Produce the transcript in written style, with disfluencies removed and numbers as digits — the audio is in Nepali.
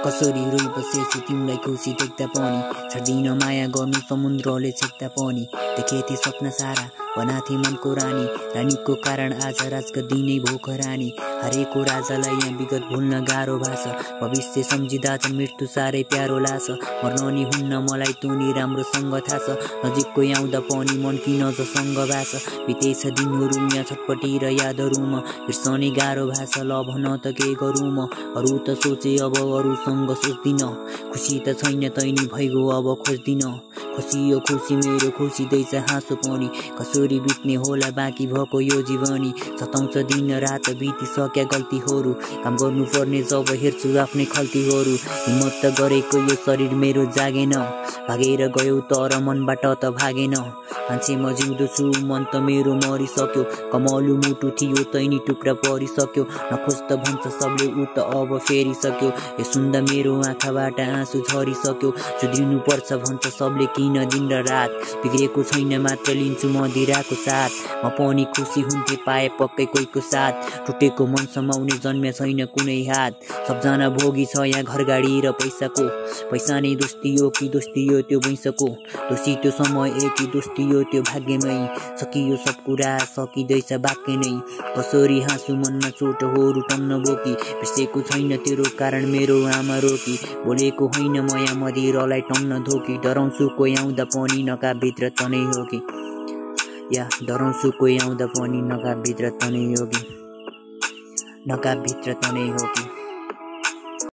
कसरी रोइ बसेछु तिमीलाई खुसी देख्दा पनि छड्दिन माया गर्नु समुद्रले छेक्दा पनि देखेथे सपना सारा बनाथे मनको रानी रानीको कारण आज राजका दिनै भोक रानी हरेको राजालाई यहाँ विगत भुल्न गाह्रो भाष भविष्य सम्झिँदा चाहिँ मृत्यु साह्रै प्यारो लाग्छ मर्न नि हुन्न मलाई तँ नि राम्रोसँग थाहा छ नजिकको आउँदा पनि मन किन जसँग भाष बितेछ दिनहरू यहाँ छटपटी र यादहरूमा बिर्सने गाह्रो भाषा ल भन त के गरौँ म अरू त सोचे अब अरूसँग सोच्दिन खुसी त छैन तैनी भइगयो अब खोज्दिन खुसी यो खुसी मेरो खुसी दैछ हाँसो पनि कसरी बित्ने होला बाँकी भएको यो जीवनी सताउँछ दिन रात बितिसक्या गल्तीहरू काम गर्नुपर्ने जब हेर्छु आफ्नै खल्तीहरू हिम्मत त गरेको यो शरीर मेरो जागेन भागेर गयो तर मनबाट त भागेन मान्छे म जिउँदो छु मन त मेरो मरिसक्यो कमलु मुटु थियो तैनी टुक्रा परिसक्यो नखोज त भन्छ सबले उ त अब फेरिसक्यो यो सुन्दा मेरो आँखाबाट आँसु झरिसक्यो सुध्रिनु पर्छ भन्छ सबले किन दिन र रात बिग्रेको छैन मात्र लिन्छु मदिराको साथ म पनि खुसी हुन्थे पाए पक्कै कोहीको साथ टुटेको मन समाउने जन्म्या छैन कुनै हात सबजना भोगी छ यहाँ घरगाडी र पैसाको पैसा नै दोस्ती हो कि दोस्ती हो त्यो वैंशको दोषी त्यो समय कि दोस्ती हो त्यो भाग्यमै सकियो सब कुरा सकिँदैछ बाक्कै नै कसरी हाँसु मनमा चोट हो रुटन्न बोकी बिर्सेको छैन तेरो कारण मेरो आमा रोकी बोलेको होइन म यहाँ मदिरालाई टन्न धोकी डराउँछु कोही आउँदा पनि नकाबभित्र तनै हो कि या डराउँछु कोही आउँदा पनि नकाबभित्र तनै हो कि नकाबभित्र तनै हो कि